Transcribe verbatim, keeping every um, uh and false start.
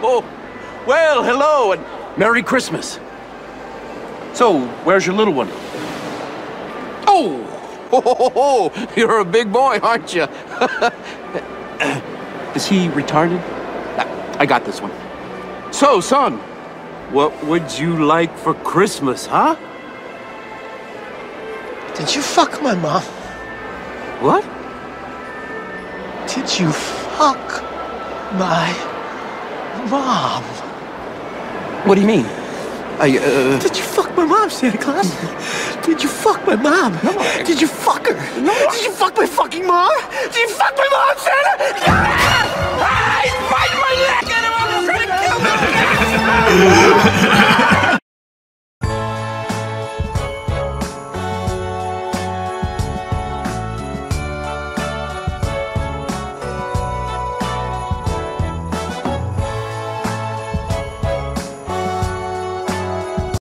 Well, hello, and Merry Christmas. So, where's your little one? Oh! Ho, ho, ho, ho. You're a big boy, aren't you? Is he retarded? I got this one. So, son, what would you like for Christmas, huh? Did you fuck my mom? What? Did you fuck my mom? What do you mean? I, uh... Did you fuck my mom, Santa Claus? Did you fuck my mom? No. Did you fuck her? No. Did you fuck my fucking mom? Did you fuck my mom, Santa? Ah! He's biting my leg! I'm trying to kill me!